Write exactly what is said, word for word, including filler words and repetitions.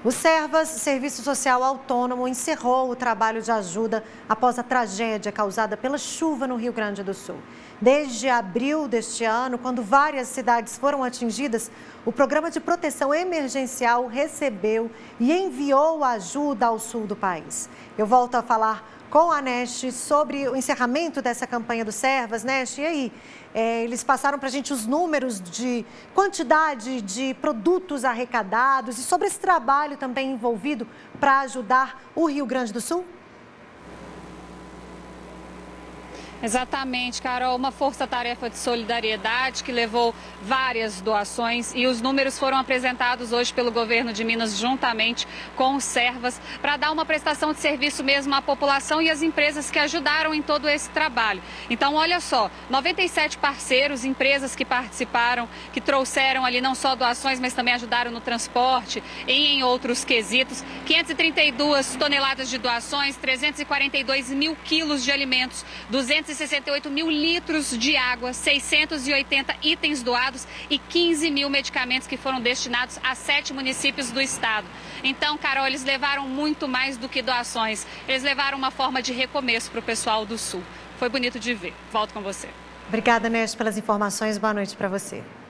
O Servas, Serviço Social Autônomo, encerrou o trabalho de ajuda após a tragédia causada pela chuva no Rio Grande do Sul. Desde abril deste ano, quando várias cidades foram atingidas, o Programa de Proteção Emergencial recebeu e enviou ajuda ao sul do país. Eu volto a falar com a Neste sobre o encerramento dessa campanha do Servas. Neste, e aí? É, eles passaram para a gente os números de quantidade de produtos arrecadados e sobre esse trabalho também envolvido para ajudar o Rio Grande do Sul? Exatamente, Carol, uma força-tarefa de solidariedade que levou várias doações e os números foram apresentados hoje pelo governo de Minas juntamente com os Servas para dar uma prestação de serviço mesmo à população e às empresas que ajudaram em todo esse trabalho. Então, olha só, noventa e sete parceiros, empresas que participaram, que trouxeram ali não só doações, mas também ajudaram no transporte e em outros quesitos, quinhentas e trinta e duas toneladas de doações, trezentos e quarenta e dois mil quilos de alimentos, duzentos e sessenta e oito mil litros de água, seiscentos e oitenta itens doados e quinze mil medicamentos que foram destinados a sete municípios do estado. Então, Carol, eles levaram muito mais do que doações. Eles levaram uma forma de recomeço para o pessoal do Sul. Foi bonito de ver. Volto com você. Obrigada, Neste, pelas informações. Boa noite para você.